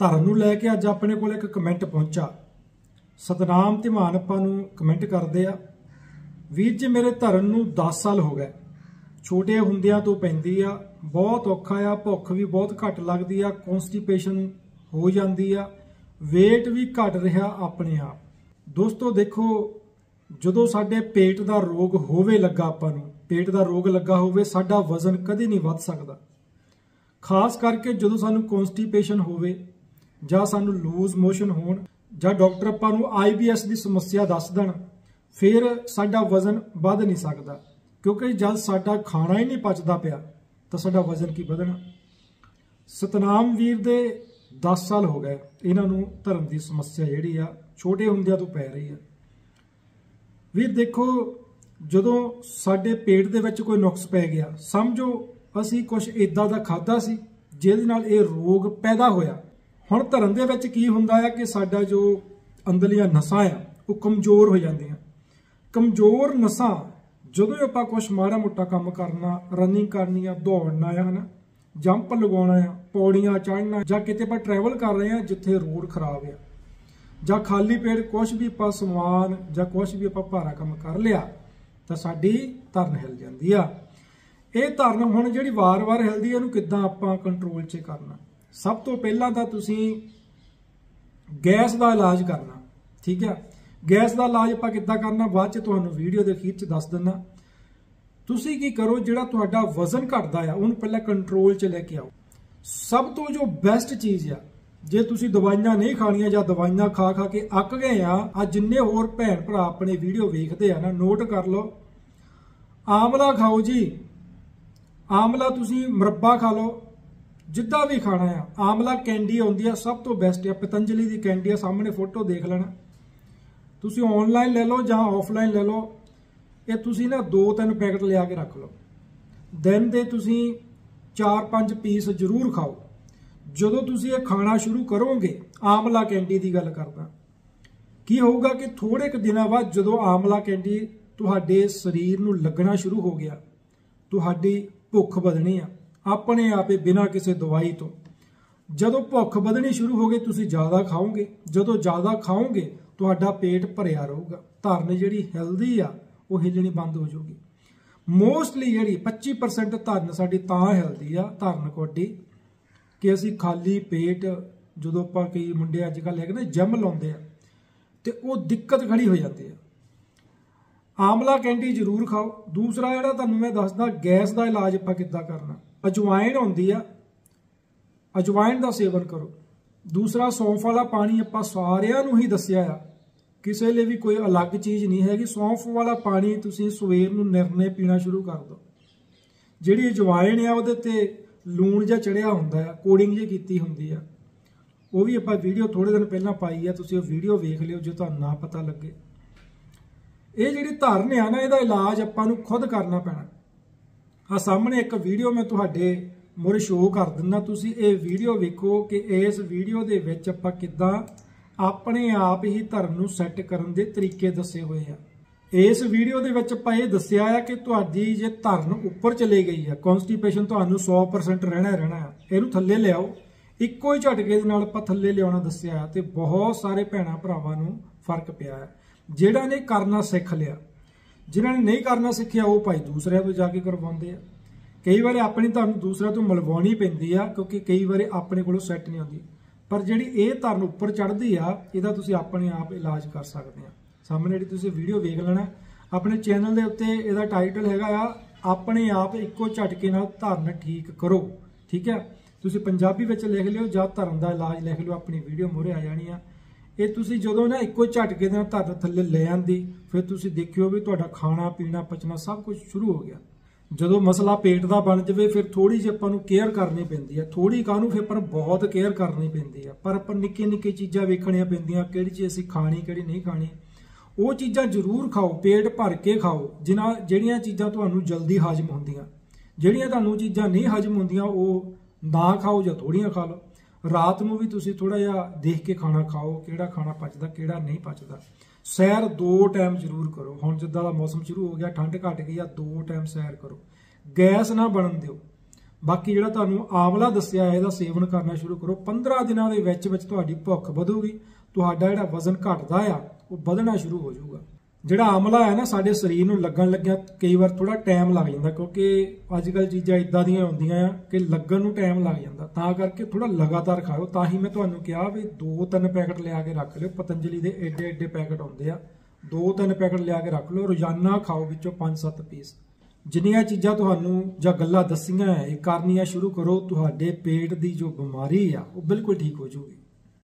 ਧਰਮ ਨੂੰ ਲੈ ਕੇ ਅੱਜ ਆਪਣੇ ਕੋਲ ਇੱਕ ਕਮੈਂਟ ਪਹੁੰਚਾ। ਸਤਨਾਮ ਧੀਮਾਨ ਆਪਾਂ ਨੂੰ ਕਮੈਂਟ ਕਰਦੇ ਆ, ਵੀਰ ਜੀ ਮੇਰੇ ਧਰਮ ਨੂੰ 10 ਸਾਲ ਹੋ ਗਏ, ਛੋਟੇ ਹੁੰਦਿਆਂ ਤੋਂ ਪੈਂਦੀ ਆ, ਬਹੁਤ ਔਖਾ ਆ, ਭੁੱਖ ਵੀ ਬਹੁਤ ਘੱਟ ਲੱਗਦੀ ਆ, ਕੌਨਸਟੀਪੇਸ਼ਨ ਹੋ ਜਾਂਦੀ ਆ, weight ਵੀ ਘਟ ਰਿਹਾ ਆਪਣੇ ਆਪ। ਦੋਸਤੋ ਦੇਖੋ, ਜਦੋਂ ਸਾਡੇ ਪੇਟ ਦਾ ਰੋਗ ਹੋਵੇ ਲੱਗਾ, ਆਪਾਂ ਨੂੰ ਪੇਟ ਦਾ ਰੋਗ ਲੱਗਾ ਹੋਵੇ, ਸਾਡਾ ਵਜ਼ਨ ਕਦੇ ਨਹੀਂ ਵੱਧ ਸਕਦਾ। ਖਾਸ ਕਰਕੇ ਜਦੋਂ ਸਾਨੂੰ ਕੌਨਸਟੀਪੇਸ਼ਨ ਹੋਵੇ ਜਾਂ ਸਾਨੂੰ ਲੂਜ਼ ਮੋਸ਼ਨ ਹੋਣ ਜਾਂ ਡਾਕਟਰ ਆਪਾਂ ਨੂੰ IBS ਦੀ ਸਮੱਸਿਆ ਦੱਸ ਦੇਣ, ਫਿਰ ਸਾਡਾ ਵਜ਼ਨ ਵੱਧ ਨਹੀਂ ਸਕਦਾ, ਕਿਉਂਕਿ ਜਦ ਸਾਡਾ ਖਾਣਾ ਹੀ ਨਹੀਂ ਪਚਦਾ ਪਿਆ ਤਾਂ ਸਾਡਾ ਵਜ਼ਨ ਕੀ ਵਧਣਾ। ਸਤਨਾਮ ਵੀਰ ਦੇ 10 ਸਾਲ ਹੋ ਗਏ, ਇਹਨਾਂ ਨੂੰ ਧਰਮ ਦੀ ਸਮੱਸਿਆ ਜਿਹੜੀ ਆ ਛੋਟੇ ਹੁੰਦਿਆਂ ਤੋਂ ਪੈ ਰਹੀ ਆ। ਵੀਰ ਦੇਖੋ, ਜਦੋਂ ਸਾਡੇ ਪੇਟ ਦੇ ਵਿੱਚ ਕੋਈ ਨੁਕਸ ਪੈ ਗਿਆ, ਸਮਝੋ ਅਸੀਂ ਕੁਝ ਇਦਾਂ ਦਾ ਖਾਧਾ ਸੀ ਜਿਹਦੇ ਨਾਲ ਇਹ ਰੋਗ ਪੈਦਾ ਹੋਇਆ। ਹੁਣ ਧਰਮ ਦੇ ਵਿੱਚ ਕੀ ਹੁੰਦਾ ਹੈ ਕਿ ਸਾਡਾ ਜੋ ਅੰਦਰਲੀਆਂ ਨਸਾਂ ਆ ਉਹ ਕਮਜ਼ੋਰ ਹੋ ਜਾਂਦੀਆਂ। ਕਮਜ਼ੋਰ ਨਸਾਂ, ਜਦੋਂ ਆਪਾਂ ਕੁਝ ਮਾੜਾ ਮੋਟਾ ਕੰਮ ਕਰਨਾ, ਰਨਿੰਗ ਕਰਨੀ ਆ, ਦੌੜਨਾ ਆ, ਹਨਾ, ਜੰਪ ਲਗਾਉਣਾ ਆ, ਪੌੜੀਆਂ ਚੜ੍ਹਨਾ, ਜਾਂ ਕਿਤੇ ਆਪਾਂ ਟਰੈਵਲ ਕਰ ਰਹੇ ਆ ਜਿੱਥੇ ਰੋਡ ਖਰਾਬ ਆ, ਜਾਂ ਖਾਲੀ ਪੇਟ ਕੁਝ ਵੀ ਆਪਾਂ ਸਮਾਨ ਜਾਂ ਕੁਝ ਵੀ ਆਪਾਂ ਭਾਰਾ ਕੰਮ ਕਰ ਲਿਆ ਤਾਂ ਸਾਡੀ ਧਰਨ ਹਿੱਲ ਜਾਂਦੀ ਆ। ਇਹ ਧਰਨ ਹੁਣ ਜਿਹੜੀ ਵਾਰ-ਵਾਰ ਹਿਲਦੀ ਹੈ, ਇਹਨੂੰ ਕਿੱਦਾਂ ਆਪਾਂ ਕੰਟਰੋਲ 'ਚ ਕਰਨਾ? ਸਭ ਤੋਂ ਪਹਿਲਾਂ ਤਾਂ ਤੁਸੀਂ ਗੈਸ ਦਾ ਇਲਾਜ ਕਰਨਾ, ਠੀਕ ਹੈ। ਗੈਸ ਦਾ ਇਲਾਜ ਆਪਾਂ ਕਿੱਦਾਂ ਕਰਨਾ ਬਾਅਦ 'ਚ ਤੁਹਾਨੂੰ ਵੀਡੀਓ ਦੇ ਅਖੀਰ 'ਚ ਦੱਸ ਦਿੰਦਾ। ਤੁਸੀਂ ਕੀ ਕਰੋ, ਜਿਹੜਾ ਤੁਹਾਡਾ ਵਜ਼ਨ ਘਟਦਾ ਆ ਉਹਨੂੰ ਪਹਿਲਾਂ ਕੰਟਰੋਲ 'ਚ ਲੈ ਕੇ ਆਓ। ਸਭ ਤੋਂ ਜੋ ਬੈਸਟ ਚੀਜ਼ ਆ, ਜੇ ਤੁਸੀਂ ਦਵਾਈਆਂ ਨਹੀਂ ਖਾਣੀਆਂ ਜਾਂ ਦਵਾਈਆਂ ਖਾ ਖਾ ਕੇ ਅੱਕ ਗਏ ਆ, ਜਿੰਨੇ ਹੋਰ ਭੈਣ ਭਰਾ ਆਪਣੇ ਵੀਡੀਓ ਵੇਖਦੇ ਆ ਨਾ, ਨੋਟ ਕਰ ਲਓ, ਆਮਲਾ ਖਾਓ ਜੀ। ਆਮਲਾ ਤੁਸੀਂ ਮੁਰੱਬਾ ਖਾ ਲਓ, ਜਿੱਦਾਂ ਵੀ ਖਾਣਾ ਆ। ਆਮਲਾ ਕੈਂਡੀ ਆਉਂਦੀ ਆ, ਸਭ ਤੋਂ ਬੈਸਟ ਆ, ਪਤੰਜਲੀ ਦੀ ਕੈਂਡੀ ਆ, ਸਾਹਮਣੇ ਫੋਟੋ ਦੇਖ ਲੈਣਾ। ਤੁਸੀਂ ਆਨਲਾਈਨ ਲੈ ਲਓ ਜਾਂ ਆਫਲਾਈਨ ਲੈ ਲਓ। ਇਹ ਤੁਸੀਂ ਨਾ 2-3 ਪੈਕਟ ਲਿਆ ਕੇ ਰੱਖ ਲਓ। ਦਿਨ ਦੇ ਤੁਸੀਂ 4-5 ਪੀਸ ਜ਼ਰੂਰ ਖਾਓ। ਜਦੋਂ ਤੁਸੀਂ ਇਹ ਖਾਣਾ ਸ਼ੁਰੂ ਕਰੋਗੇ, ਆਮਲਾ ਕੈਂਡੀ ਦੀ ਗੱਲ ਕਰਦਾ, ਕੀ ਹੋਊਗਾ ਕਿ ਥੋੜੇ ਕੁ ਦਿਨਾਂ ਬਾਅਦ ਜਦੋਂ ਆਮਲਾ ਕੈਂਡੀ ਤੁਹਾਡੇ ਸਰੀਰ ਨੂੰ ਲੱਗਣਾ ਸ਼ੁਰੂ ਹੋ ਗਿਆ, ਤੁਹਾਡੀ ਭੁੱਖ ਵਧਣੀ ਆ ਆਪਣੇ ਆਪੇ, ਬਿਨਾਂ ਕਿਸੇ ਦਵਾਈ ਤੋਂ। ਜਦੋਂ ਭੁੱਖ ਵਧਣੀ ਸ਼ੁਰੂ ਹੋ ਗਈ, ਤੁਸੀਂ ਜ਼ਿਆਦਾ ਖਾਓਗੇ। ਜਦੋਂ ਜ਼ਿਆਦਾ ਖਾਓਗੇ, ਤੁਹਾਡਾ ਪੇਟ ਭਰਿਆ ਰਹੂਗਾ। ਧਰਨ ਜਿਹੜੀ ਹਿਲਦੀ ਆ ਉਹ ਹਿੱਲਣੀ ਬੰਦ ਹੋ ਜਾਊਗੀ। ਮੋਸਟਲੀ ਜਿਹੜੀ 25% ਧਰਨ ਸਾਡੀ ਤਾਂ ਹਿਲਦੀ ਆ, ਧਰਨ ਕੋਡੀ, ਕਿ ਅਸੀਂ ਖਾਲੀ ਪੇਟ, ਜਦੋਂ ਆਪਾਂ ਕਈ ਮੁੰਡੇ ਅੱਜ ਕੱਲ੍ਹ ਹੈਗੇ ਨਾ ਜਿਮ ਲਾਉਂਦੇ ਆ, ਤੇ ਉਹ ਦਿੱਕਤ ਖੜੀ ਹੋ ਜਾਂਦੀ ਆ। ਆਮਲਾ ਕੈਂਡੀ ਜ਼ਰੂਰ ਖਾਓ। ਦੂਸਰਾ ਜਿਹੜਾ ਤੁਹਾਨੂੰ ਮੈਂ ਦੱਸਦਾ, ਗੈਸ ਦਾ ਇਲਾਜ ਆਪਾਂ ਕਿੱਦਾਂ ਕਰਨਾ। ਅਜਵਾਇਣ ਹੁੰਦੀ ਆ, ਅਜਵਾਇਣ ਦਾ ਸੇਵਨ ਕਰੋ। ਦੂਸਰਾ ਸੌਂਫ ਵਾਲਾ ਪਾਣੀ, ਆਪਾਂ ਸਾਰਿਆਂ ਨੂੰ ਹੀ ਦੱਸਿਆ ਆ, ਕਿਸੇ ਲਈ ਵੀ ਕੋਈ ਅਲੱਗ ਚੀਜ਼ ਨਹੀਂ ਹੈਗੀ। ਸੌਂਫ ਵਾਲਾ ਪਾਣੀ ਤੁਸੀਂ ਸਵੇਰ ਨੂੰ ਨਿਰਣੇ ਪੀਣਾ ਸ਼ੁਰੂ ਕਰ ਦਿਓ। ਜਿਹੜੀ ਅਜਵਾਇਣ ਆ ਉਹਦੇ ਤੇ ਲੂਣ ਜਿਹਾ ਚੜਿਆ ਹੁੰਦਾ ਆ, ਕੋਡਿੰਗ ਜਿਹੀ ਕੀਤੀ ਹੁੰਦੀ ਆ, ਉਹ ਵੀ ਆਪਾਂ ਵੀਡੀਓ ਥੋੜੇ ਦਿਨ ਪਹਿਲਾਂ ਪਾਈ ਆ, ਤੁਸੀਂ ਉਹ ਵੀਡੀਓ ਵੇਖ ਲਿਓ ਜੇ ਤੁਹਾਨੂੰ ਨਾ ਪਤਾ ਲੱਗੇ। ਇਹ ਜਿਹੜੀ ਧਰਨ ਆ ਨਾ, ਇਹਦਾ ਇਲਾਜ ਆਪਾਂ ਨੂੰ ਖੁਦ ਕਰਨਾ ਪੈਣਾ। ਆ ਸਾਹਮਣੇ ਇੱਕ ਵੀਡੀਓ ਮੈਂ ਤੁਹਾਡੇ ਮੂਹਰੇ ਸ਼ੋਅ ਕਰ ਦਿੰਦਾ, ਤੁਸੀਂ ਇਹ ਵੀਡੀਓ ਵੇਖੋ ਕਿ ਇਸ ਵੀਡੀਓ ਦੇ ਵਿੱਚ ਆਪਾਂ ਕਿੱਦਾਂ ਆਪਣੇ ਆਪ ਹੀ ਧਰਨ ਨੂੰ ਸੈੱਟ ਕਰਨ ਦੇ ਤਰੀਕੇ ਦੱਸੇ ਹੋਏ ਆ। ਇਸ ਵੀਡੀਓ ਦੇ ਵਿੱਚ ਆਪਾਂ ਇਹ ਦੱਸਿਆ ਆ ਕਿ ਤੁਹਾਡੀ ਜੇ ਧਰਨ ਉੱਪਰ ਚਲੇ ਗਈ ਆ, ਕੌਨਸਟੀਪੇਸ਼ਨ ਤੁਹਾਨੂੰ 100% ਰਹਿਣਾ ਆ, ਇਹਨੂੰ ਥੱਲੇ ਲਿਆਓ। ਇੱਕੋ ਹੀ ਝਟਕੇ ਦੇ ਨਾਲ ਆਪਾਂ ਥੱਲੇ ਲਿਆਉਣਾ ਦੱਸਿਆ ਆ, ਤੇ ਬਹੁਤ ਸਾਰੇ ਭੈਣਾਂ ਭਰਾਵਾਂ ਨੂੰ ਫਰਕ ਪਿਆ ਆ। ਜਿਹੜਾ ਨੇ ਕਰਨਾ ਸਿੱਖ ਲਿਆ, ਜਿਨ੍ਹਾਂ ਨੇ ਨਹੀਂ ਕਰਨਾ ਸਿੱਖਿਆ ਉਹ ਭਾਈ ਦੂਸਰਿਆਂ ਤੋਂ ਜਾ ਕੇ ਕਰਵਾਉਂਦੇ ਆ। ਕਈ ਵਾਰੀ ਆਪਣੀ ਧਰਨ ਦੂਸਰਿਆਂ ਤੋਂ ਮਲਵਾਉਣੀ ਪੈਂਦੀ ਆ, ਕਿਉਂਕਿ ਕਈ ਵਾਰੀ ਆਪਣੇ ਕੋਲੋਂ ਸੈੱਟ ਨਹੀਂ ਆਉਂਦੀ। ਪਰ ਜਿਹੜੀ ਇਹ ਧਰਨ ਉੱਪਰ ਚੜ੍ਹਦੀ ਆ, ਇਹਦਾ ਤੁਸੀਂ ਆਪਣੇ ਆਪ ਇਲਾਜ ਕਰ ਸਕਦੇ ਆ। ਸਾਹਮਣੇ ਜਿਹੜੀ ਤੁਸੀਂ ਵੀਡੀਓ ਵੇਖ ਲੈਣਾ, ਆਪਣੇ ਚੈਨਲ ਦੇ ਉੱਤੇ ਇਹਦਾ ਟਾਈਟਲ ਹੈਗਾ ਆ, ਆਪਣੇ ਆਪ ਇੱਕੋ ਝਟਕੇ ਨਾਲ ਧਰਨ ਠੀਕ ਕਰੋ, ਠੀਕ ਹੈ। ਤੁਸੀਂ ਪੰਜਾਬੀ ਵਿੱਚ ਲਿਖ ਲਿਓ ਜਾਂ ਧਰਨ ਦਾ ਇਲਾਜ ਲਿਖ ਲਿਓ, ਆਪਣੀ ਵੀਡੀਓ ਮੂਹਰੇ ਆ ਜਾਣੀ ਆ। ਇਹ ਤੁਸੀਂ ਜਦੋਂ ਨਾ ਇੱਕੋ ਝਟਕੇ ਦੇ ਨਾਲ ਧਰਨ ਥੱਲੇ ਲੈ ਆਂਦੀ, ਫਿਰ ਤੁਸੀਂ ਦੇਖਿਓ ਵੀ ਤੁਹਾਡਾ ਖਾਣਾ ਪੀਣਾ ਪਚਣਾ ਸਭ ਕੁਝ ਸ਼ੁਰੂ ਹੋ ਗਿਆ। ਜਦੋਂ ਮਸਲਾ ਪੇਟ ਦਾ ਬਣ ਜਾਵੇ, ਫਿਰ ਥੋੜੀ ਜਿਹੀ ਆਪਾਂ ਨੂੰ ਕੇਅਰ ਕਰਨੀ ਪੈਂਦੀ ਆ। ਥੋੜੀ ਕਾਹਨੂੰ, ਫਿਰ ਪਰ ਬਹੁਤ ਕੇਅਰ ਕਰਨੀ ਪੈਂਦੀ ਆ। ਪਰ ਆਪਾਂ ਨਿੱਕੇ ਚੀਜ਼ਾਂ ਵੇਖਣੀਆਂ ਪੈਂਦੀਆਂ, ਕਿਹੜੀ ਚੀਜ਼ ਅਸੀਂ ਖਾਣੀ, ਕਿਹੜੀ ਨਹੀਂ ਖਾਣੀ। ਉਹ ਚੀਜ਼ਾਂ ਜ਼ਰੂਰ ਖਾਓ, ਪੇਟ ਭਰ ਕੇ ਖਾਓ, ਜਿਹੜੀਆਂ ਚੀਜ਼ਾਂ ਤੁਹਾਨੂੰ ਜਲਦੀ ਹਜਮ ਹੁੰਦੀਆਂ। ਜਿਹੜੀਆਂ ਤੁਹਾਨੂੰ ਚੀਜ਼ਾਂ ਨਹੀਂ ਹਜਮ ਹੁੰਦੀਆਂ ਉਹ ਨਾ ਖਾਓ ਜਾਂ ਥੋੜੀਆਂ ਖਾ ਲਓ। ਰਾਤ ਨੂੰ ਵੀ ਤੁਸੀਂ ਥੋੜਾ ਜਿਹਾ ਦੇਖ ਕੇ ਖਾਣਾ ਖਾਓ, ਕਿਹੜਾ ਖਾਣਾ ਪਚਦਾ ਕਿਹੜਾ ਨਹੀਂ ਪਚਦਾ। ਸੈਰ 2 ਟਾਈਮ ਜ਼ਰੂਰ ਕਰੋ। ਹੁਣ ਜਿੱਦਾਂ ਦਾ ਮੌਸਮ ਸ਼ੁਰੂ ਹੋ ਗਿਆ, ਠੰਡ ਘਟ ਗਈ ਆ, 2 ਟਾਈਮ ਸੈਰ ਕਰੋ। ਗੈਸ ਨਾ ਬਣਨ ਦਿਓ। ਬਾਕੀ ਜਿਹੜਾ ਤੁਹਾਨੂੰ ਆਮਲਾ ਦੱਸਿਆ ਹੈ ਇਹਦਾ ਸੇਵਨ ਕਰਨਾ ਸ਼ੁਰੂ ਕਰੋ। 15 ਦਿਨਾਂ ਦੇ ਵਿੱਚ ਤੁਹਾਡੀ ਭੁੱਖ ਵਧੂਗੀ, ਤੁਹਾਡਾ ਜਿਹੜਾ ਵਜ਼ਨ ਘਟਦਾ ਆ ਉਹ ਵਧਣਾ ਸ਼ੁਰੂ ਹੋ ਜਾਊਗਾ। ਜਿਹੜਾ ਆਮਲਾ ਹੈ ਨਾ ਸਾਡੇ ਸਰੀਰ ਨੂੰ ਲੱਗਣ ਲੱਗਿਆ ਕਈ ਵਾਰ ਥੋੜਾ ਟਾਈਮ ਲੱਗ ਜਾਂਦਾ, ਕਿਉਂਕਿ ਅੱਜ ਕੱਲ੍ਹ ਚੀਜ਼ਾਂ ਇਦਾਂ ਦੀਆਂ ਹੁੰਦੀਆਂ ਆ ਕਿ ਲੱਗਣ ਨੂੰ ਟਾਈਮ ਲੱਗ ਜਾਂਦਾ, ਤਾਂ ਕਰਕੇ ਥੋੜਾ ਲਗਾਤਾਰ ਖਾਓ। ਤਾਂ ਹੀ ਮੈਂ ਤੁਹਾਨੂੰ ਕਿਹਾ ਵੀ 2-3 ਪੈਕਟ ਲਿਆ ਕੇ ਰੱਖ ਲਿਓ। ਪਤੰਜਲੀ ਦੇ ਏਡੇ ਏਡੇ ਪੈਕਟ ਆਉਂਦੇ ਆ, 2-3 ਪੈਕਟ ਲਿਆ ਕੇ ਰੱਖ ਲਓ, ਰੋਜ਼ਾਨਾ ਖਾਓ ਵਿੱਚੋਂ 5-7 ਪੀਸ। ਜਿੰਨੀਆਂ ਚੀਜ਼ਾਂ ਤੁਹਾਨੂੰ ਜਾਂ ਗੱਲਾਂ ਦੱਸੀਆਂ ਇਹ ਕਰਨੀਆਂ ਸ਼ੁਰੂ ਕਰੋ, ਤੁਹਾਡੇ ਪੇਟ ਦੀ ਜੋ ਬਿਮਾਰੀ ਆ ਉਹ ਬਿਲਕੁਲ ਠੀਕ ਹੋ ਜਾਊਗੀ।